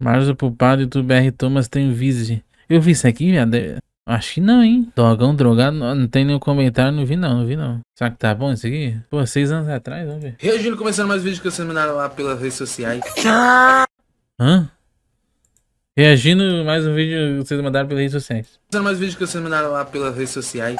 Marzo pro padre, YouTube R. Thomas tem um Vise. Eu vi isso aqui, viado? Acho que não, hein? Dogão drogado, não tem nenhum comentário, não vi não. Será que tá bom isso aqui? Pô, 6 anos atrás, vamos ver. Reagindo, começando mais vídeos que vocês mandaram lá pelas redes sociais. Hã? Reagindo mais um vídeo que vocês mandaram pelas redes sociais. Começando mais vídeos que vocês mandaram lá pelas redes sociais.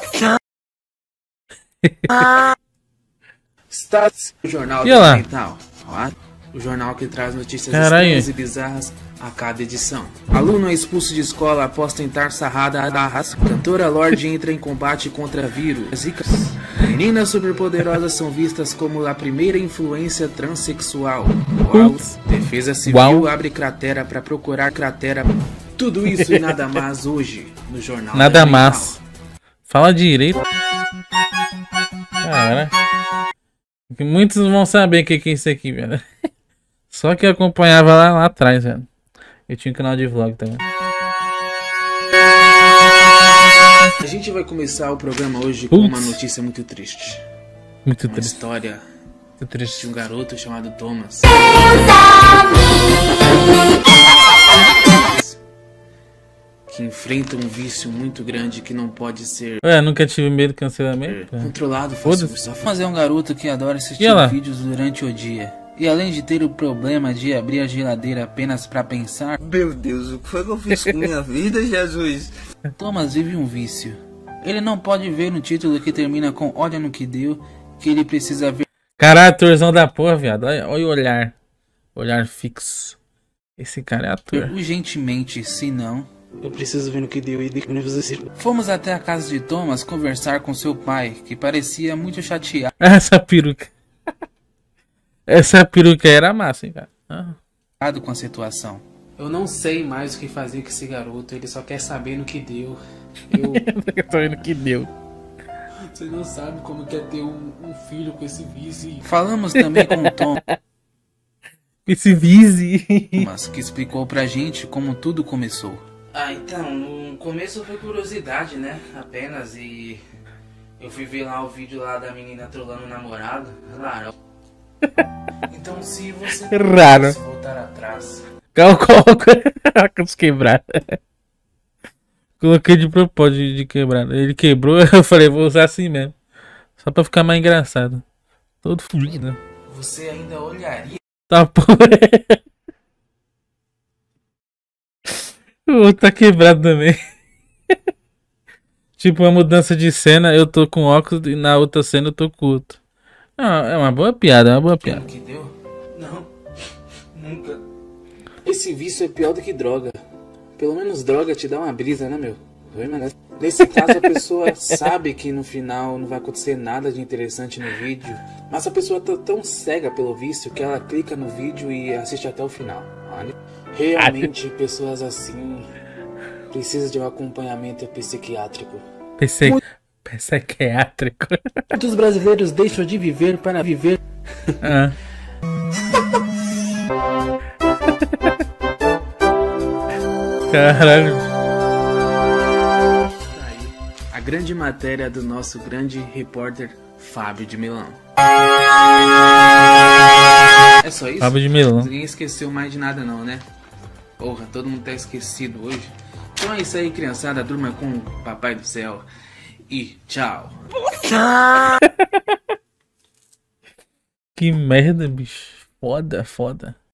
Stats, o jornal E lá? mental. O jornal que traz notícias Caralho. estranhas e bizarras a cada edição. Aluno é expulso de escola após tentar sarrada a barras. Cantora Lorde entra em combate contra vírus. Zika. Meninas superpoderosas são vistas como a primeira influência transexual. Uau. Defesa Civil Uau. abre cratera para procurar cratera. Tudo isso e nada mais hoje no jornal. Nada mais. Fala direito. Cara. Muitos vão saber o que é isso aqui, velho. Só que eu acompanhava lá atrás, velho. Eu tinha um canal de vlog também. A gente vai começar o programa hoje com uma notícia muito triste. Muito Uma triste. história Muito triste. de um garoto chamado Thomas. Que enfrenta um vício muito grande que não pode ser Ué, nunca tive medo de cancelamento. controlado. Foda-se. Mas é um garoto que adora assistir E lá? vídeos durante o dia. E além de ter o problema de abrir a geladeira apenas pra pensar, Meu Deus, o que foi que eu fiz com minha vida, Jesus? Thomas vive um vício. Ele não pode ver no título que termina com "Olha no que deu", que ele precisa ver Caralho, atorzão da porra, viado. Olha o olhar. Olhar fixo. Esse cara é ator. urgentemente, senão eu preciso ver no que deu e Fomos até a casa de Thomas conversar com seu pai, que parecia muito chateado Essa peruca. Essa peruca era massa, hein, cara. Ah. com a situação. Eu não sei mais o que fazer com esse garoto, ele só quer saber no que deu. Eu tô vendo que deu. Você não sabe como quer ter um filho com esse vício. Falamos também com o Esse Vise. Thomas, que explicou pra gente como tudo começou. Então, no começo foi curiosidade, né? Apenas, e eu fui ver lá o vídeo lá da menina trolando o namorado. Claro. Então, se você Raro. pudesse voltar atrás, Os quebrados. Coloquei de propósito de quebrar. Ele quebrou, eu falei, vou usar assim mesmo. Só pra ficar mais engraçado. Todo fudido. você ainda olharia Tá porra. O outro tá quebrado também. Tipo uma mudança de cena, eu tô com óculos e na outra cena eu tô com outro. Ah, é uma boa piada, é uma boa piada. no que deu? Não, nunca. Esse vício é pior do que droga. Pelo menos droga te dá uma brisa, né, meu? Nesse caso, a pessoa sabe que no final não vai acontecer nada de interessante no vídeo, mas a pessoa tá tão cega pelo vício que ela clica no vídeo e assiste até o final. Olha, realmente, pessoas assim precisam de um acompanhamento psiquiátrico. Psiquiátrico. Muitos brasileiros deixam de viver para viver. Ah. Caralho. A grande matéria do nosso grande repórter Fábio de Melão. É só isso? Fábio de Melão. Ninguém esqueceu mais de nada não, né? Porra, todo mundo tá esquecido hoje. Então é isso aí, criançada. Durma com o Papai do Céu. E tchau. Que merda, bicho. Foda.